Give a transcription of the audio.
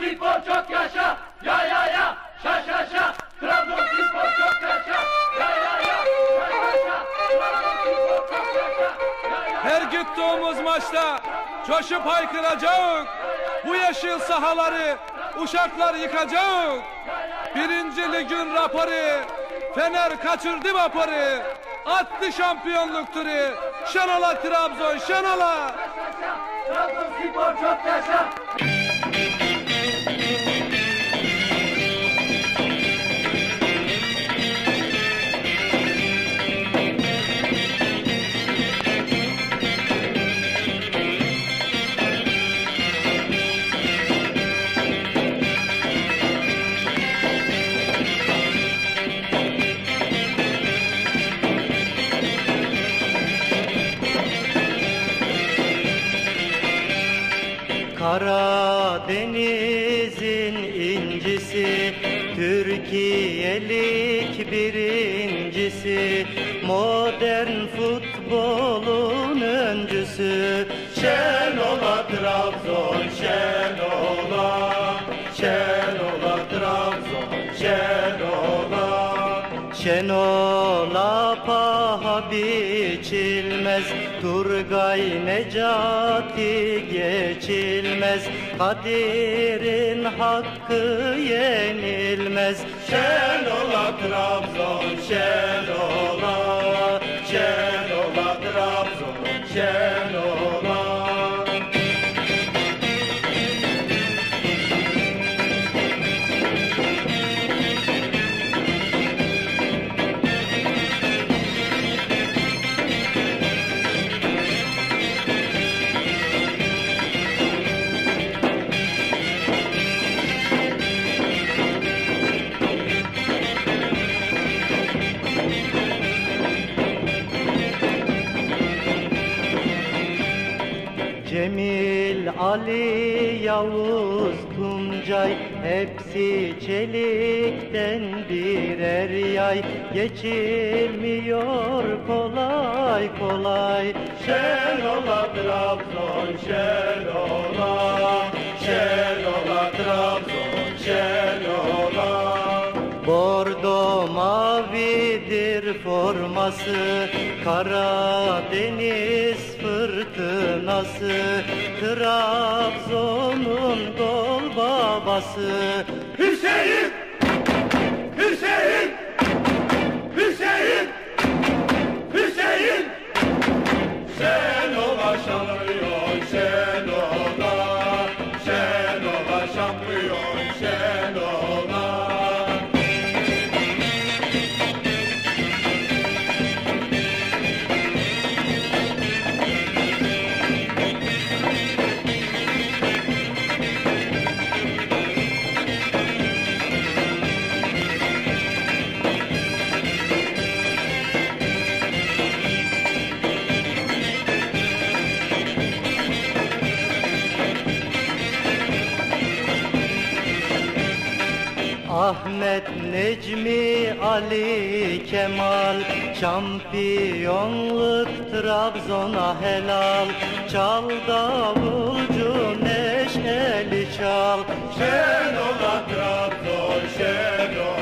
Trabzonspor çok yaşa, ya ya ya, şa şa şa. Trabzonspor çok yaşa, ya ya ya, şa şa şa. Trabzonspor çok yaşa, ya ya. Her gittiğimiz maçta coşup haykıracak. Bu yeşil sahaları uşaklar yıkacak. Birinci ligin raporu, Fener kaçırdı vapuru. Attı şampiyonluk turu. Şenola Trabzon, şenola. Trabzonspor çok yaşa. Karadeniz'in incisi, Türkiye'lik birincisi, modern futbolun öncüsü. Şen ola Trabzon, şen ola, şen ola Trabzon, şen ola. Şen ola paha biçilmez, Turgay Necati geçilmez, Kadir'in hakkı yenilmez. Şen ola Trabzon, şen ola, şen ola Trabzon, şen ola. Cemil, Ali, Yavuz, Tuncay, hepsi çelikten birer yay. Geçilmiyor kolay kolay. Şen ola Trabzon, şen ola, şen ola Trabzon, şen ola. Bordo mavidir forması, Karadeniz fırtınası, Trabzon'un gol babası. Hüseyin! Hüseyin! Hüseyin! Hüseyin! Sen ola şampiyon, sen ola, sen ola şampiyon, sen ola. Ahmet, Necmi, Ali, Kemal, şampiyonluk Trabzon'a helal. Çal davulcu neşeli çal. Şen ola Trabzon, şen ola.